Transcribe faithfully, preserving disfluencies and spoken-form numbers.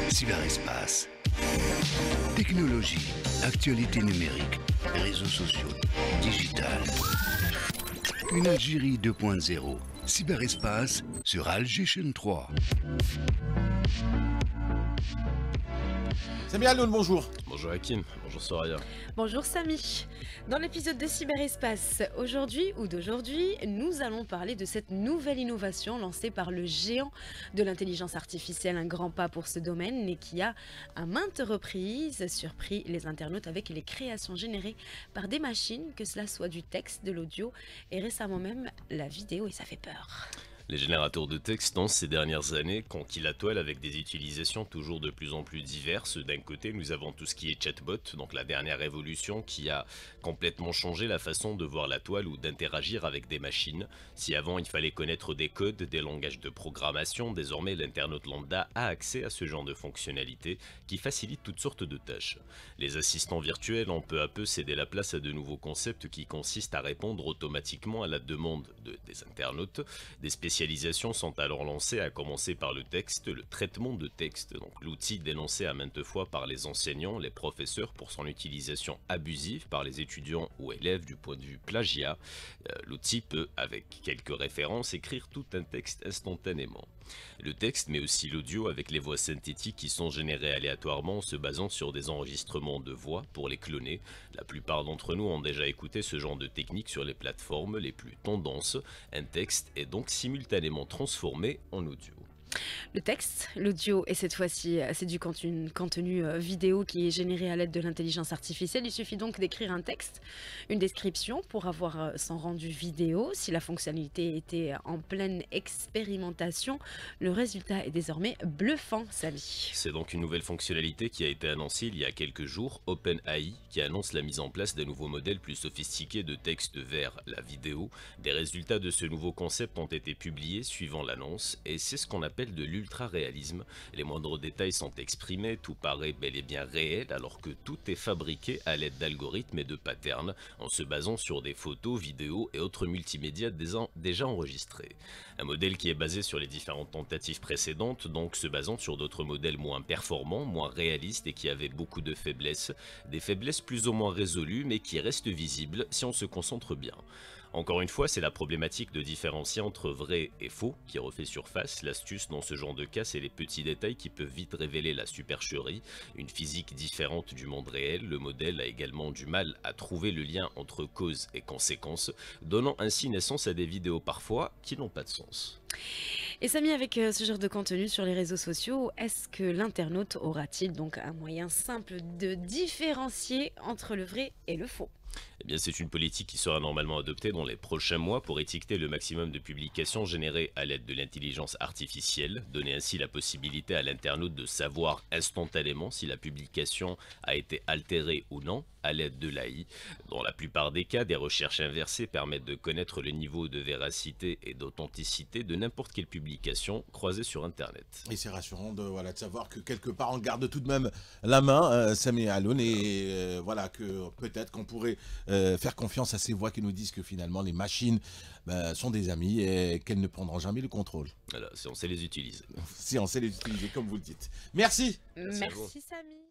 Cyberespace. Technologie, actualité numérique, réseaux sociaux, digital. Une Algérie deux point zéro. Cyberespace sur Alger Chaîne trois. Sami Aloun, bonjour. Bonjour Hakim, bonjour Soraya. Bonjour Samy. Dans l'épisode de Cyberespace, aujourd'hui ou d'aujourd'hui, nous allons parler de cette nouvelle innovation lancée par le géant de l'intelligence artificielle, un grand pas pour ce domaine, mais qui a à maintes reprises surpris les internautes avec les créations générées par des machines, que cela soit du texte, de l'audio et récemment même la vidéo, et ça fait peur. Les générateurs de texte ont ces dernières années conquis la toile avec des utilisations toujours de plus en plus diverses. D'un côté, nous avons tout ce qui est chatbot, donc la dernière évolution qui a complètement changé la façon de voir la toile ou d'interagir avec des machines. Si avant il fallait connaître des codes, des langages de programmation, désormais l'internaute lambda a accès à ce genre de fonctionnalités qui facilitent toutes sortes de tâches. Les assistants virtuels ont peu à peu cédé la place à de nouveaux concepts qui consistent à répondre automatiquement à la demande de, des internautes. Des spécialistes Les spécialisations sont alors lancées, à commencer par le texte, le traitement de texte, donc l'outil dénoncé à maintes fois par les enseignants, les professeurs pour son utilisation abusive par les étudiants ou élèves du point de vue plagiat. Euh, l'outil peut, avec quelques références, écrire tout un texte instantanément. Le texte, mais aussi l'audio avec les voix synthétiques qui sont générées aléatoirement en se basant sur des enregistrements de voix pour les cloner. La plupart d'entre nous ont déjà écouté ce genre de technique sur les plateformes les plus tendances. Un texte est donc simultanément transformé en audio. Le texte, l'audio et cette fois-ci c'est du contenu, contenu vidéo qui est généré à l'aide de l'intelligence artificielle. Il suffit donc d'écrire un texte, une description pour avoir son rendu vidéo. Si la fonctionnalité était en pleine expérimentation, le résultat est désormais bluffant, Samy. C'est donc une nouvelle fonctionnalité qui a été annoncée il y a quelques jours, OpenAI, qui annonce la mise en place d'un nouveau modèle plus sophistiqué de texte vers la vidéo. Des résultats de ce nouveau concept ont été publiés suivant l'annonce et c'est ce qu'on appelle de l'ultra-réalisme. Les moindres détails sont exprimés, tout paraît bel et bien réel alors que tout est fabriqué à l'aide d'algorithmes et de patterns en se basant sur des photos, vidéos et autres multimédias déjà enregistrés. Un modèle qui est basé sur les différentes tentatives précédentes, donc se basant sur d'autres modèles moins performants, moins réalistes et qui avaient beaucoup de faiblesses, des faiblesses plus ou moins résolues mais qui restent visibles si on se concentre bien. Encore une fois, c'est la problématique de différencier entre vrai et faux qui refait surface. L'astuce dans ce genre de cas, c'est les petits détails qui peuvent vite révéler la supercherie. Une physique différente du monde réel, le modèle a également du mal à trouver le lien entre cause et conséquence, donnant ainsi naissance à des vidéos parfois qui n'ont pas de sens. Et Samy, avec ce genre de contenu sur les réseaux sociaux, est-ce que l'internaute aura-t-il donc un moyen simple de différencier entre le vrai et le faux ? Eh bien, c'est une politique qui sera normalement adoptée dans les prochains mois pour étiqueter le maximum de publications générées à l'aide de l'intelligence artificielle, donner ainsi la possibilité à l'internaute de savoir instantanément si la publication a été altérée ou non à l'aide de l'A I. Dans la plupart des cas, des recherches inversées permettent de connaître le niveau de véracité et d'authenticité de n'importe quelle publication croisée sur Internet. Et c'est rassurant de, voilà, de savoir que quelque part on garde tout de même la main, euh, Sami Aloun, et euh, voilà que peut-être qu'on pourrait euh, faire confiance à ces voix qui nous disent que finalement les machines ben, sont des amis et qu'elles ne prendront jamais le contrôle. Voilà, si on sait les utiliser. Si on sait les utiliser comme vous le dites. Merci. Merci, Merci Samy.